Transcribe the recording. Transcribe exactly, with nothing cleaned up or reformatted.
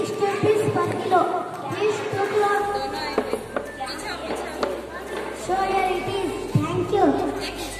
sixty rupees per kilo. Please two crore. So here it is. Thank you.